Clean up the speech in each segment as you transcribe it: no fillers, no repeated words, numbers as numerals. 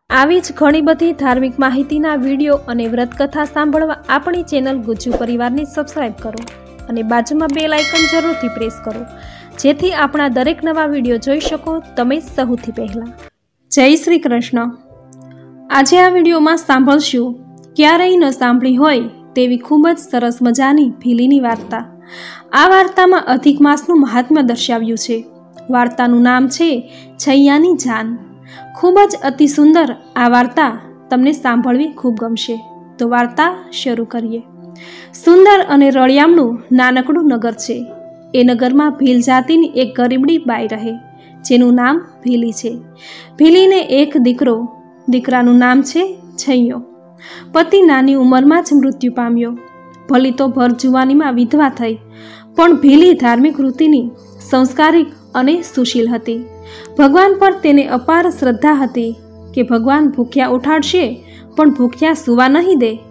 આવી જ ઘણી બધી ધાર્મિક માહિતીના વિડીયો અને વ્રતકથા સાંભળવા આપણી ચેનલ ગુજ્જુ પરિવારને સબસ્ક્રાઇબ કરો અને બાજુમાં બેલ આઇકન જરૂરથી પ્રેસ કરો, જેથી આપણા દરેક નવા વિડીયો જોઈ શકો તમે સૌથી પહેલાં. જય શ્રી કૃષ્ણ. આજે આ વિડીયોમાં સાંભળશું ક્યારેય ન સાંભળી હોય તેવી ખૂબ જ સરસ મજાની ભીલીની વાર્તા. આ વાર્તામાં અધિક માસનું મહાત્મ્ય દર્શાવ્યું છે. વાર્તાનું નામ છે છૈયાની જાન. ખૂબ જ અતિ સુંદર આ વાર્તા તમને સાંભળવી ખૂબ ગમશે. તો વાર્તા શરૂ કરીએ. સુંદર અને રળિયામણું નાનકડું નગર છે. એ નગરમાં ભીલ જાતિની એક ગરીબડી બાઈ રહે, જેનું નામ ભીલી છે. ભીલીને એક દીકરો, દીકરાનું નામ છે છૈયો. પતિ નાની ઉંમરમાં જ મૃત્યુ પામ્યો. ભલી તો ભર જુવાનીમાં વિધવા થઈ, પણ ભીલી ધાર્મિક વૃત્તિની, સંસ્કારિક અને સુશીલ હતી. ભગવાન પર તેને અપાર શ્રદ્ધા હતી કે ભગવાન ભૂખ્યા ઉઠાડશે પણ ભૂખ્યા સૂવા નહીં દે.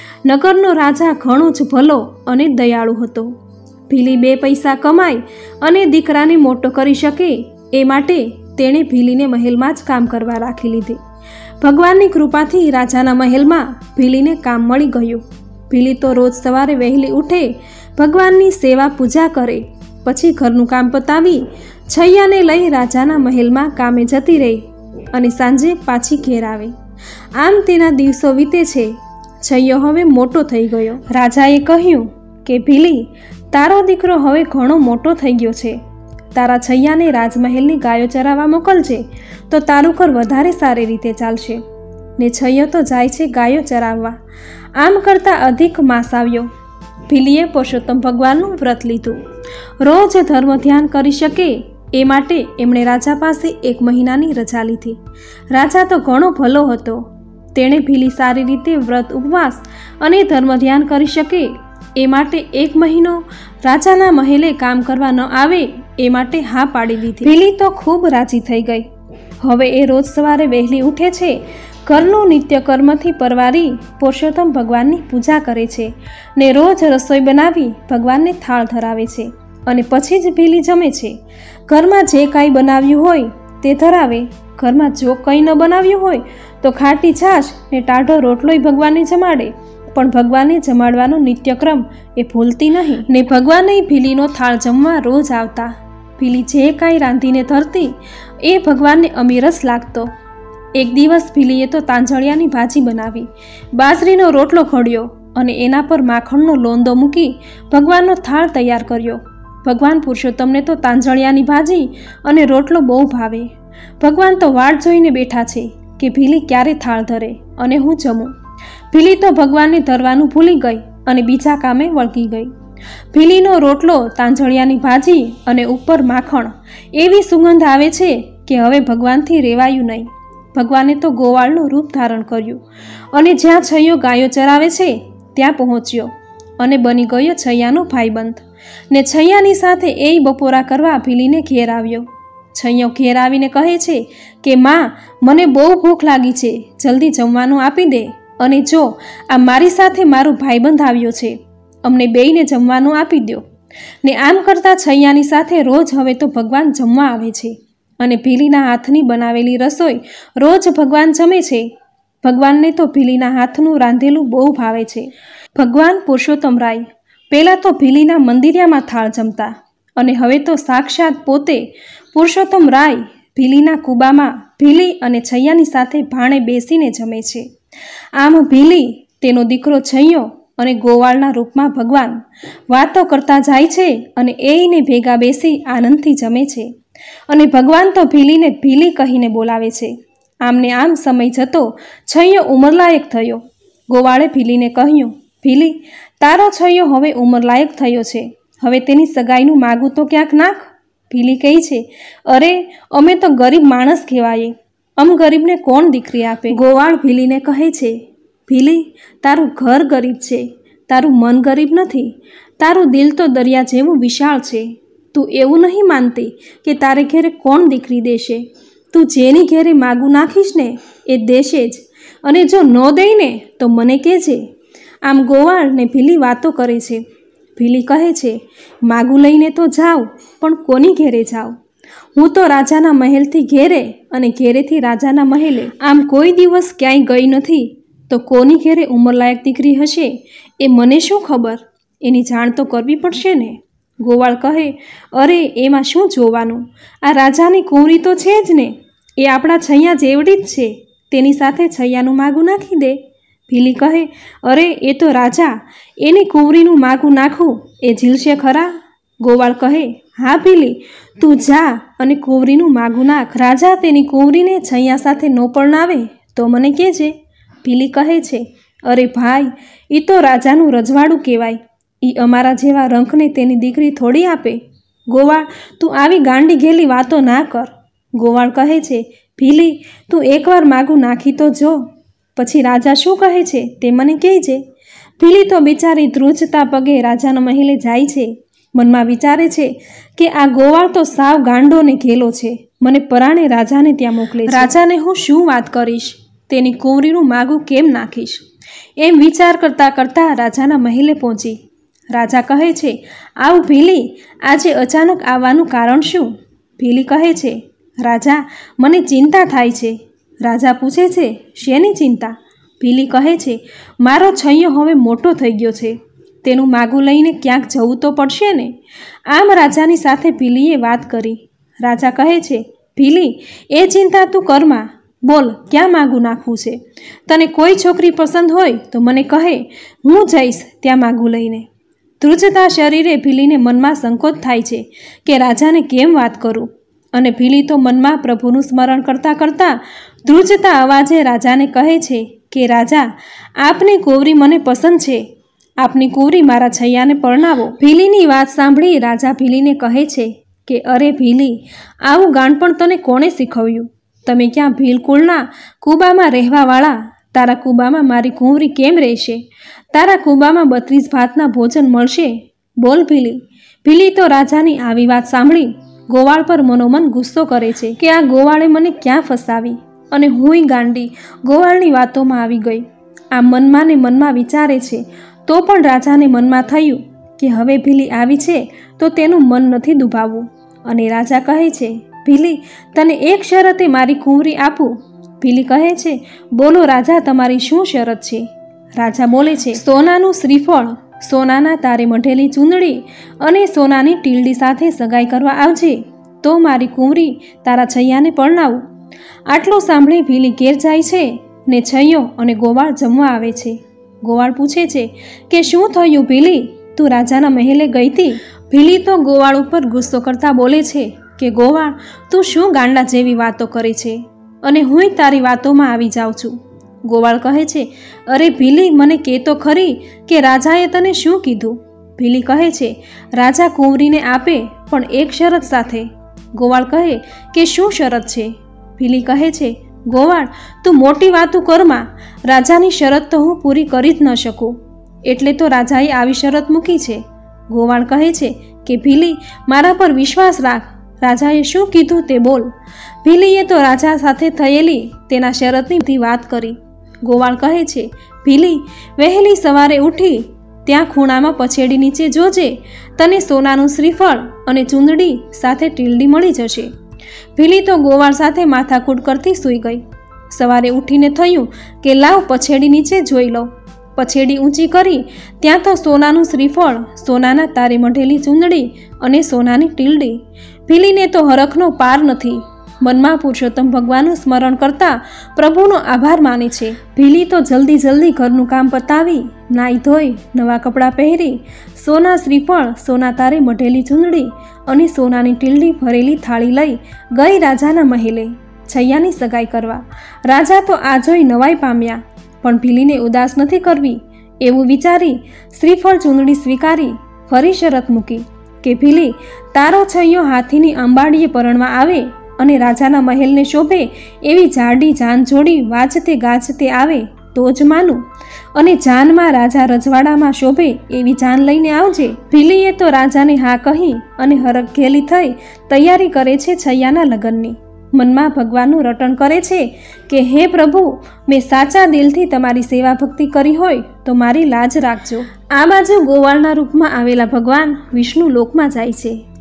નગરનો રાજા ઘણો જ ભલો અને દયાળુ હતો. ભીલી 2 પૈસા કમાય અને દીકરાને મોટો કરી શકે એ માટે તેણે ભીલીને મહેલમાં જ કામ કરવા રાખી લીધી. ભગવાનની કૃપાથી રાજાના મહેલમાં ભીલીને કામ મળી ગયું. ભીલી તો રોજ સવારે વહેલી ઉઠે, ભગવાનની સેવા પૂજા કરે, પછી ઘરનું કામ પતાવી છૈયાને લઈ રાજાના મહેલમાં કામે જતી રહી અને સાંજે પાછી ઘેર આવે. આમ તેના દિવસો વીતે છે. છૈયો હવે મોટો થઈ ગયો. રાજાએ કહ્યું કે ભીલી, તારો દીકરો હવે ઘણો મોટો થઈ ગયો છે. તારા છૈયાને રાજમહેલની ગાયો ચરાવવા મોકલજે તો તારું ઘર વધારે સારી રીતે ચાલશે. ને છૈયો તો જાય છે ગાયો ચરાવવા. આમ કરતાં અધિક માસ આવ્યો. ભીલીએ પુરુષોત્તમ ભગવાનનું વ્રત લીધું. રોજ ધર્મ ધ્યાન કરી શકે એ માટે એમણે રાજા પાસે 1 મહિનાની રજા લીધી. રાજા તો ઘણો ભલો હતો. તેણે ભીલી સારી રીતે વ્રત ઉપવાસ અને ધર્મ ધ્યાન કરી શકે એ માટે 1 મહિનો રાજાના મહેલે કામ કરવા ન આવે એ માટે હા પાડી દીધી. ભીલી તો ખૂબ રાજી થઈ ગઈ. હવે એ રોજ સવારે વહેલી ઉઠે છે, ઘરનું નિત્યકર્મથી પરવારી પુરુષોત્તમ ભગવાનની પૂજા કરે છે ને રોજ રસોઈ બનાવી ભગવાનને થાળ ધરાવે છે અને પછી જ ભીલી જમે છે. ઘરમાં જે કાંઈ બનાવ્યું હોય તે ધરાવે. ઘરમાં જો કંઈ ન બનાવ્યું હોય તો ખાટી છાશ ને ટાઢો રોટલોય ભગવાનને જમાડે. પણ ભગવાનને જમાડવાનો નિત્યક્રમ એ ભૂલતી નહીં ને ભગવાને ભીલીનો થાળ જમવા રોજ આવતા. ભીલી જે કાંઈ રાંધીને ધરતી એ ભગવાનને અમીરસ લાગતો. એક દિવસ ભીલીએ તો તાંજળિયાની ભાજી બનાવી, બાજરીનો રોટલો ઘડ્યો અને એના પર માખણનો લોંદો મૂકી ભગવાનનો થાળ તૈયાર કર્યો. ભગવાન પુરુષોત્તમને તો તાંજળિયાની ભાજી અને રોટલો બહુ ભાવે. ભગવાન તો વાટ જોઈને બેઠા છે કે ભીલી ક્યારે થાળ ધરે અને હું જમું. ભીલી તો ભગવાનને ધરવાનું ભૂલી ગઈ અને બીજા કામે વળગી ગઈ. ભીલીનો રોટલો, તાંજળિયાની ભાજી અને ઉપર માખણ, એવી સુગંધ આવે છે કે હવે ભગવાનથી રેવાયું નહીં. ભગવાને તો ગોવાળનું રૂપ ધારણ કર્યું અને જ્યાં છૈયો ગાયો ચરાવે છે ત્યાં પહોંચ્યો અને બની ગયો છૈયાનો ભાઈબંધ. ને છૈયાની સાથે એ બપોરા કરવા ભીલીને ઘેર આવ્યો. છૈયો ઘેર આવીને કહે છે કે માં, મને બહુ ભૂખ લાગી છે, જલ્દી જમવાનું આપી દે. અને જો આ મારી સાથે મારો ભાઈબંધ આવ્યો છે, અમને બેયને જમવાનું આપી દો. ને આમ કરતાં છૈયાની સાથે રોજ હવે તો ભગવાન જમવા આવે છે અને ભીલીના હાથની બનાવેલી રસોઈ રોજ ભગવાન જમે છે. ભગવાનને તો ભીલીના હાથનું રાંધેલું બહુ ભાવે છે. ભગવાન પુરુષોત્તમ રાય પહેલાં તો ભીલીના મંદિરિયામાં થાળ જમતા અને હવે તો સાક્ષાત પોતે પુરુષોત્તમ રાય ભીલીના કુબામાં ભીલી અને છૈયાની સાથે ભાણે બેસીને જમે છે. આમ ભીલી, તેનો દીકરો છૈયો અને ગોવાળના રૂપમાં ભગવાન વાતો કરતા જાય છે અને એને ભેગા બેસી આનંદથી જમે છે. અને ભગવાન તો ભીલીને ભીલી કહીને બોલાવે છે. આમને આમ સમય જતો છૈયો ઉંમરલાયક થયો. ગોવાળે ભીલીને કહ્યું, ભીલી, તારો છૈયો હવે ઉંમરલાયક થયો છે, હવે તેની સગાઈનું માગું તો ક્યાંક નાખ. ભીલી કહે છે, અરે અમે તો ગરીબ માણસ કહેવાય, અમ ગરીબને કોણ દીકરી આપે. ગોવાળ ભીલીને કહે છે, ભીલી, તારું ઘર ગરીબ છે, તારું મન ગરીબ નથી. તારું દિલ તો દરિયા જેવું વિશાળ છે. તું એવું નહીં માનતી કે તારે ઘેરે કોણ દીકરી દેશે. તું જેની ઘેરે માગું નાખીશ ને એ દેશે જ, અને જો ન દઈને તો મને કહેજે. આમ ગોવાળ ને ભીલી વાતો કરે છે. ભીલી કહે છે, માગું લઈને તો જાઓ, પણ કોની ઘેરે જાઓ? હું તો રાજાના મહેલથી ઘેરે અને ઘેરેથી રાજાના મહેલે આમ કોઈ દિવસ ક્યાંય ગઈ નથી, તો કોની ઘેરે ઉંમરલાયક દીકરી હશે એ મને શું ખબર? એની જાણ તો કરવી પડશે ને. ગોવાળ કહે, અરે એમાં શું જોવાનું, આ રાજાની કુંવરી તો છે જ ને, એ આપણા છૈયા જેવડી જ છે, તેની સાથે છૈયાનું માગું નાખી દે. ભીલી કહે, અરે એ તો રાજા, એની કુંવરીનું માગું નાખું એ ઝીલશે ખરા? ગોવાળ કહે, હા ભીલી, તું જા અને કુંવરીનું માગું નાખ. રાજા તેની કુંવરીને છૈયા સાથે ન પરણાવે તો મને કહેજે. ભીલી કહે છે, અરે ભાઈ, એ તો રાજાનું રજવાડું કહેવાય, એ અમારા જેવા રંખને તેની દીકરી થોડી આપે. ગોવાળ, તું આવી ગાંડી ઘેલી વાતો ના કર. ગોવાળ કહે છે, ભીલી, તું એકવાર માગું નાખી તો જો, પછી રાજા શું કહે છે તે મને કહેજે. ભીલી તો બિચારી ધ્રુજતા પગે રાજાના મહેલે જાય છે. મનમાં વિચારે છે કે આ ગોવાળ તો સાવ ગાંડો ને ઘેલો છે, મને પરાણે રાજાને ત્યાં મોકલે છે. રાજાને હું શું વાત કરીશ, તેની કુંવરીનું માગું કેમ નાખીશ, એમ વિચાર કરતાં કરતાં રાજાના મહેલે પહોંચી. રાજા કહે છે, આવ ભીલી, આજે અચાનક આવવાનું કારણ શું? ભીલી કહે છે, રાજા, મને ચિંતા થાય છે. રાજા પૂછે છે, શેની ચિંતા? ભીલી કહે છે, મારો છૈયો હવે મોટો થઈ ગયો છે, તેનું માગું લઈને ક્યાંક જવું તો પડશે ને. આમ રાજાની સાથે ભીલીએ વાત કરી. રાજા કહે છે, ભીલી, એ ચિંતા તું કરમાં, બોલ ક્યાં માગું નાખવું છે? તને કોઈ છોકરી પસંદ હોય તો મને કહે, હું જઈશ ત્યાં માગું લઈને. ધ્રુજતા શરીરે ભીલીને મનમાં સંકોચ થાય છે કે રાજાને કેમ વાત કરું, અને ભીલી તો મનમાં પ્રભુનું સ્મરણ કરતાં કરતાં ધ્રુજતા અવાજે રાજાને કહે છે કે રાજા, આપની કુંવરી મને પસંદ છે, આપની કુંવરી મારા છૈયાને પરણાવો. ભીલીની વાત સાંભળી રાજા ભીલીને કહે છે કે અરે ભીલી, આવું ગાણપણ તને કોણે શીખવ્યું? તમે ક્યાં ભીલકુળના કૂબામાં રહેવાવાળા, તારા કૂબામાં મારી કુંવરી કેમ રહેશે? તારા કૂબામાં 32 ભાતના ભોજન મળશે? બોલ ભીલી. ભીલી તો રાજાની આવી વાત સાંભળી ગોવાળ પર મનોમન ગુસ્સો કરે છે કે આ ગોવાળે મને ક્યાં ફસાવી, અને હુંય ગાંડી ગોવાળની વાતોમાં આવી ગઈ. આ મનમાં ને મનમાં વિચારે છે, તો પણ રાજાને મનમાં થયું કે હવે ભીલી આવી છે તો તેનું મન નથી દુભાવવું, અને રાજા કહે છે, ભીલી, તને એક શરતે મારી કુંવરી આપું. ભીલી કહે છે, બોલો રાજા, તમારી શું શરત છે? રાજા બોલે છે, સોનાનું શ્રીફળ, સોનાના તારે મઢેલી ચૂંદડી અને સોનાની ટીલડી સાથે સગાઈ કરવા આવજે, તો મારી કુંવરી તારા છૈયાને પરણાવું. આટલું સાંભળી ભીલી ઘેર જાય છે ને છૈયો અને ગોવાળ જમવા આવે છે. ગોવાળ પૂછે છે કે શું થયું ભીલી, તું રાજાના મહેલે ગઈ હતી? ભીલી તો ગોવાળ ઉપર ગુસ્સો કરતા બોલે છે કે ગોવાળ, તું શું ગાંડા જેવી વાતો કરે છે, અને હુંય તારી વાતોમાં આવી જાઉં છું. ગોવાળ કહે છે, અરે ભીલી, મને કહે તો ખરી કે રાજાએ તને શું કીધું? ભીલી કહે છે, રાજા કુંવરીને આપે, પણ એક શરત સાથે. ગોવાળ કહે કે શું શરત છે? ભીલી કહે છે, ગોવાળ, તું મોટી વાતું કરમાં, રાજાની શરત તો હું પૂરી કરી જ ન શકું, એટલે તો રાજાએ આવી શરત મૂકી છે. ગોવાળ કહે છે કે ભીલી, મારા પર વિશ્વાસ રાખ, રાજાએ શું કીધું તે બોલ. ભીલીએ તો રાજા સાથે થયેલી તેના શરતની બધી વાત કરી. ગોવાળ કહે છે, ભીલી, વહેલી સવારે ઉઠી ત્યાં ખૂણામાં પછેડી નીચે જોજે, તને સોનાનું શ્રીફળ અને ચૂંદડી સાથે ટીલડી મળી જશે. ભીલી તો ગોવાળ સાથે માથાકૂટ કરતી સૂઈ ગઈ. સવારે ઉઠીને થયું કે લાવ પછેડી નીચે જોઈ લો. પછેડી ઊંચી કરી ત્યાં તો સોનાનું શ્રીફળ, સોનાના તારે મઢેલી ચૂંદડી અને સોનાની ટીલડી. ભીલીને તો હરખનો પાર નથી. મનમાં પુરુષોત્તમ ભગવાનનું સ્મરણ કરતા પ્રભુનો આભાર માને છે. ભીલી તો જલ્દી ઘરનું કામ પતાવી, નાઈ ધોઈ, નવા કપડાં પહેરી, સોના શ્રીફળ, સોના તારે મઢેલી ચૂંદડી અને સોનાની ટીલડી ભરેલી થાળી લઈ ગઈ રાજાના મહેલે છૈયાની સગાઈ કરવા. રાજા તો આ જોઈ નવાઈ પામ્યા, પણ ભીલીને ઉદાસ નથી કરવી એવું વિચારી શ્રીફળ ચૂંદડી સ્વીકારી ફરી શરત મૂકી કે ભીલી, તારો છૈયો હાથીની અંબાડીએ પરણવા આવે અને રાજાના મહેલને શોભે એવી જાડી જાન જોડી વાજતે ગાજતે આવે તો જ માનું, અને જાનમાં રાજા રજવાડામાં શોભે એવી જાન લઈને આવજે. ભીલીએ તો રાજાને હા કહી અને હરખ ઘેલી થઈ તૈયારી કરે છે છૈયાના લગ્નની. મનમાં ભગવાનનું રટણ કરે છે કે હે પ્રભુ, મેં સાચા દિલથી તમારી સેવા ભક્તિ કરી હોય તો મારી લાજ રાખજો. આ બાજુ ગોવાળના રૂપમાં આવેલા ભગવાન વિષ્ણુ લોકમાં જાય છે.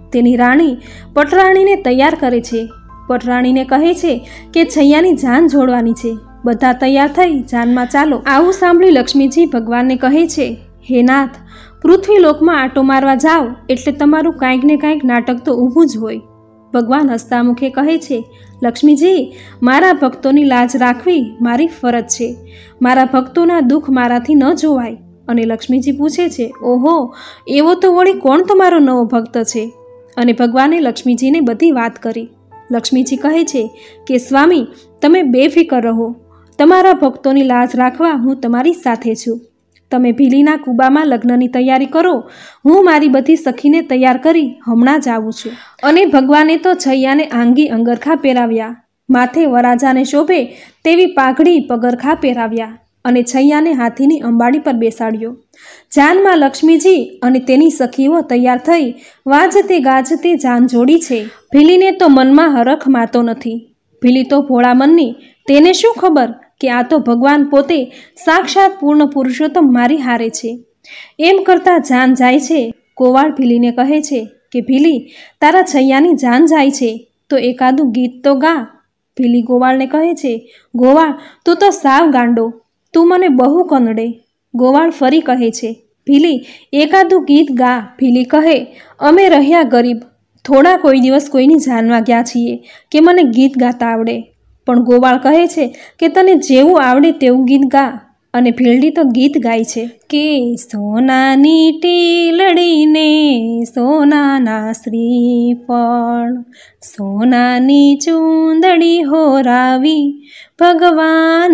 તેની રાણી પટરાણીને તૈયાર કરે છે. પટરાણીને કહે છે કે છૈયાની જાન જોડવાની છે. બધા તૈયાર થઈ જાનમાં ચાલો. આવું સાંભળી લક્ષ્મીજી ભગવાનને કહે છે, હે નાથ, પૃથ્વીલોકમાં આંટો મારવા જાઓ એટલે તમારું કાંઈક ને કાંઈક નાટક તો ઊભું જ હોય. ભગવાન હસતા મુખે કહે છે, લક્ષ્મીજી, મારા ભક્તોની લાજ રાખવી મારી ફરજ છે. મારા ભક્તોના દુઃખ મારાથી ન જોવાય. અને લક્ષ્મીજી પૂછે છે, ઓહો, એવો તો વળી કોણ તમારો નવો ભક્ત છે? અને ભગવાને લક્ષ્મીજીને બધી વાત કરી. લક્ષ્મીજી કહે છે કે સ્વામી, તમે બેફિકર રહો. તમારા ભક્તોની લાજ રાખવા હું તમારી સાથે છું. તમે ભીલીના કૂબામાં લગ્નની તૈયારી કરો. હું મારી બધી સખીને તૈયાર કરી હમણાં જ આવું છું. અને ભગવાને તો છૈયાને આંગી અંગરખા પહેરાવ્યા, માથે વરાજાને શોભે તેવી પાઘડી પગરખા પહેરાવ્યા અને છૈયાને હાથીની અંબાડી પર બેસાડ્યો. જાનમાં લક્ષ્મીજી અને તેની સખીઓ તૈયાર થઈ વાજતે ગાજતે જાન જોડી છે. ભીલીને તો મનમાં હરખ માતો નથી. ભીલી તો ભોળા મનની. તેને શું ખબર કે આ તો ભગવાન પોતે સાક્ષાત પૂર્ણ પુરુષોત્તમ મારી હારે છે. એમ કરતાં જાન જાય છે. ગોવાળ ભીલીને કહે છે કે ભીલી, તારા છૈયાની જાન જાય છે તો એકાદું ગીત તો ગા. ભીલી ગોવાળને કહે છે, ગોવાળ, તું તો સાવ ગાંડો, તું મને બહુ કનડે. ગોવાળ ફરી કહે છે, ભીલી, એકાદું ગીત ગા. ભીલી કહે, અમે રહ્યા ગરીબ, થોડા કોઈ દિવસ કોઈની જાનમાં ગયા છીએ કે મને ગીત ગાતા આવડે. પણ ગોવાળ કહે છે કે તને જેવું આવડે તેવું ગીત ગા. અને ભીલડી તો ગીત ગાય છે કે સોનાની ટીલડીને સોનાના શ્રીફળ, સોનાની ચૂંદડી હોરાવી ભગવાન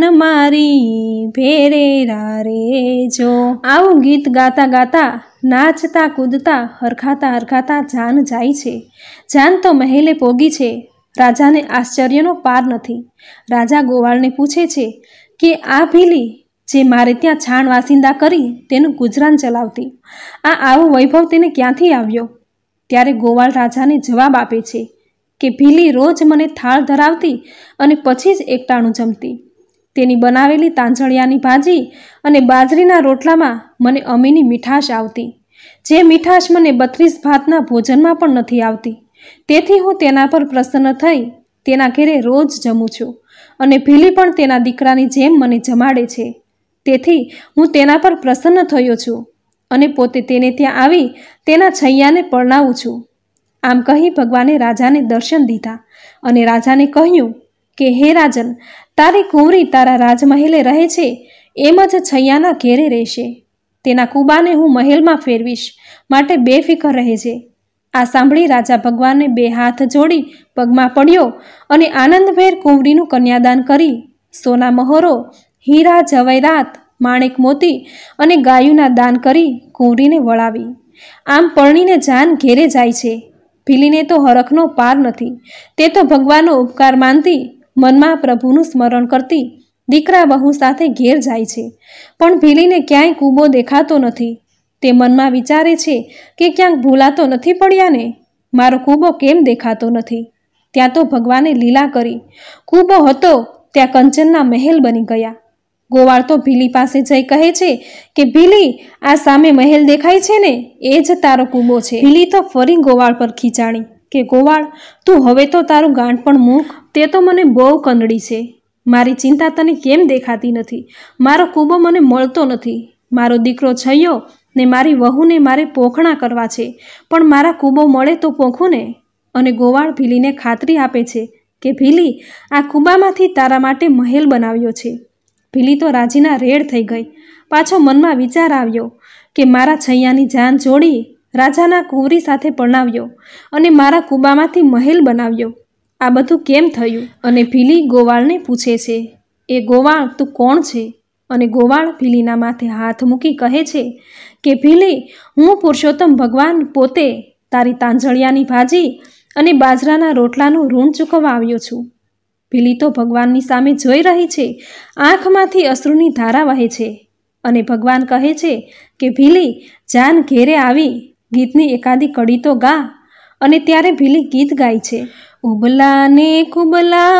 મારી ભેરેરા રેજો. આવું ગીત ગાતા ગાતા, નાચતા કૂદતા, હરખાતા જાન જાય છે. જાન તો મહેલે પોગી છે. રાજાને આશ્ચર્યનો પાર નથી. રાજા ગોવાળને પૂછે છે કે આ ભીલી જે મારે ત્યાં છાણ વાસિંદા કરી તેનું ગુજરાન ચલાવતી, આ આવો વૈભવ તેને ક્યાંથી આવ્યો? ત્યારે ગોવાળ રાજાને જવાબ આપે છે કે ભીલી રોજ મને થાળ ધરાવતી અને પછી જ એકટાણું જમતી. તેની બનાવેલી તાંજળિયાની ભાજી અને બાજરીના રોટલામાં મને અમીની મીઠાશ આવતી, જે મીઠાશ મને 32 ભાતના ભોજનમાં પણ નથી આવતી. તેથી હું તેના પર પ્રસન્ન થઈ તેના ઘેરે રોજ જમું છું અને ભીલી પણ તેના દીકરાની જેમ મને જમાડે છે. તેથી હું તેના પર પ્રસન્ન થયો છું અને પોતે તેને ત્યાં આવી તેના છૈયાને પરણાવું છું. આમ કહી ભગવાને રાજાને દર્શન દીધા અને રાજાને કહ્યું કે હે રાજન, તારી કુંવરી તારા રાજમહેલે રહે છે એમ જ છૈયાના ઘેરે રહેશે. તેના કુબાને હું મહેલમાં ફેરવીશ, માટે બેફિકર રહેજે. આ સાંભળી રાજા ભગવાનને 2 હાથ જોડી પગમાં પડ્યો અને આનંદભેર કુંવરીનું કન્યાદાન કરી સોના મહોરો, હીરા જવેરાત, માણેક મોતી અને ગાયુંના દાન કરી કુંવરીને વળાવી. આમ પરણીને જાન ઘેરે જાય છે. ભીલીને તો હરખનો પાર નથી. તે તો ભગવાનનો ઉપકાર માનતી, મનમાં પ્રભુનું સ્મરણ કરતી દીકરા બહુ સાથે ઘેર જાય છે. પણ ભીલીને ક્યાંય કૂબો દેખાતો નથી. તે મનમાં વિચારે છે કે ક્યાંક ભૂલાતો નથી પડ્યા ને, મારો કૂબો કેમ દેખાતો નથી? ત્યાં તો ભગવાને લીલા કરી. કૂબો હતો ત્યાં કંચનના મહેલ બની ગયા. ગોવાળ તો ભીલી પાસે જઈ કહે છે કે ભીલી, આ સામે મહેલ દેખાય છે ને, એ જ તારો કૂબો છે. ભીલી તો ફરી ગોવાળ પર ખીચાણી કે ગોવાળ, તું હવે તો તારું ગાંઠ પણ મૂક. તે તો મને બહુ કંદડી છે. મારી ચિંતા તને કેમ દેખાતી નથી? મારો કૂબો મને મળતો નથી. મારો દીકરો છૈયો ને મારી વહુને મારે પોખણા કરવા છે, પણ મારા કૂબો મળે તો પોખું ને. અને ગોવાળ ભીલીને ખાતરી આપે છે કે ભીલી, આ કૂબામાંથી તારા માટે મહેલ બનાવ્યો છે. ભીલી તો રાજીના રેડ થઈ ગઈ. પાછો મનમાં વિચાર આવ્યો કે મારા છૈયાની જાન જોડી રાજાના કુંવરી સાથે પરણાવ્યો અને મારા કૂબામાંથી મહેલ બનાવ્યો. આ બધું કેમ થયું? અને ભીલી ગોવાળને પૂછે છે, એ ગોવાળ, તું કોણ છે? અને ગોવાળ ભીલીના માથે હાથ મૂકી કહે છે કે ભીલી, હું પુરુષોત્તમ ભગવાન પોતે તારી તાંજળિયાની ભાજી અને બાજરાના રોટલાનું ઋણ ચૂકવવા આવ્યો છું. ભીલી તો ભગવાનની સામે જોઈ રહી છે. આંખમાંથી અશ્રુની ધારા વહે છે અને ભગવાન કહે છે કે ભીલી, જાન ઘેરે આવી ગીતની એકાદી કડી તો ગા. અને ત્યારે ભીલી ગીત ગાય છે, ઉબલા ને કુબલા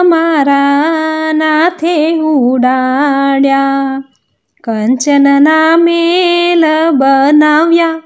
મારા નાથે ઉડાડ્યા, કંચનના મેલ બનાવ્યા,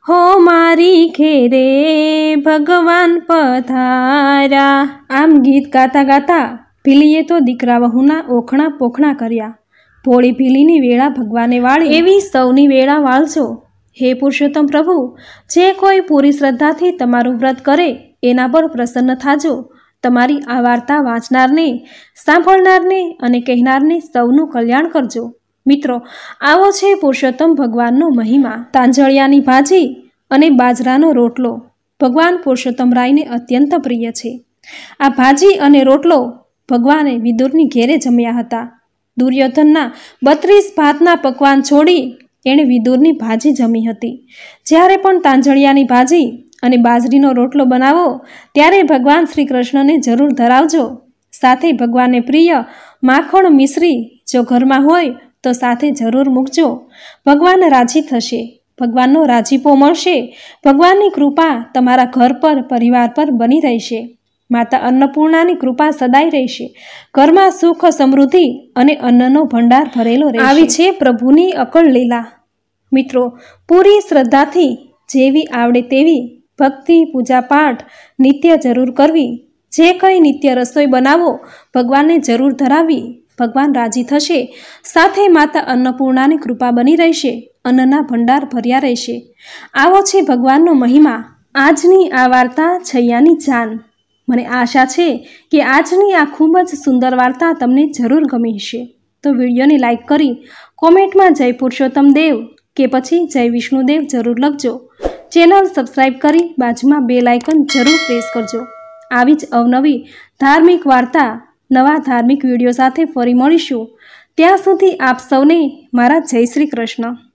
હો મારી ખેરે ભગવાન પધાર્યા. આમ ગીત ગાતા ગાતા ભીલીએ તો દીકરા વહુના ઓખણા પોખણા કર્યા. ભોળી ભીલીની વેળા ભગવાને વાળી એવી સૌની વેળા વાળજો. હે પુરુષોત્તમ પ્રભુ, જે કોઈ પૂરી શ્રદ્ધાથી તમારું વ્રત કરે એના પર પ્રસન્ન થાજો. તમારી આ વાર્તા વાંચનારને, સાંભળનારને અને કહેનારને સૌનું કલ્યાણ કરજો. મિત્રો, આવો છે પુરુષોત્તમ ભગવાનનો મહિમા. તાંજળિયાની ભાજી અને બાજરાનો રોટલો ભગવાન પુરુષોત્તમ રાયને અત્યંત પ્રિય છે. આ ભાજી અને રોટલો ભગવાને વિદુરની ઘેરે જમ્યા હતા. દુર્યોધનના 32 ભાતના પકવાન છોડી એણે વિદુરની ભાજી જમી હતી. જ્યારે પણ તાંજળિયાની ભાજી અને બાજરીનો રોટલો બનાવો ત્યારે ભગવાન શ્રી કૃષ્ણને જરૂર ધરાવજો. સાથે ભગવાનને પ્રિય માખણ મિશ્રી જો ઘરમાં હોય તો સાથે જરૂર મૂકજો. ભગવાન રાજી થશે, ભગવાનનો રાજીપો મળશે. ભગવાનની કૃપા તમારા ઘર પર, પરિવાર પર બની રહેશે. માતા અન્નપૂર્ણાની કૃપા સદાય રહેશે. ઘરમાં સુખ, સમૃદ્ધિ અને અન્નનો ભંડાર ભરેલો રહેશે. આવી છે પ્રભુની અકળ લીલા. મિત્રો, પૂરી શ્રદ્ધાથી જેવી આવડે તેવી ભક્તિ, પૂજા પાઠ નિત્ય જરૂર કરવી. જે કંઈ નિત્ય રસોઈ બનાવો ભગવાનને જરૂર ધરાવવી. ભગવાન રાજી થશે. સાથે માતા અન્નપૂર્ણાની કૃપા બની રહેશે. અન્નના ભંડાર ભર્યા રહેશે. આવો છે ભગવાનનો મહિમા. આજની આ વાર્તા છૈયાની જાન. મને આશા છે કે આજની આ ખૂબ જ સુંદર વાર્તા તમને જરૂર ગમી હશે. તો વિડીયોને લાઈક કરી કોમેન્ટમાં જય પુરુષોત્તમ દેવ કે પછી જય વિષ્ણુદેવ જરૂર લખજો. ચેનલ સબસ્ક્રાઈબ કરી બાજુમાં બેલ આઇકન જરૂર પ્રેસ કરજો. આવી જ અવનવી ધાર્મિક વાર્તા, નવા ધાર્મિક વિડીયો સાથે ફરી મળીશું. ત્યાં સુધી આપ સૌને મારા જય શ્રી કૃષ્ણ.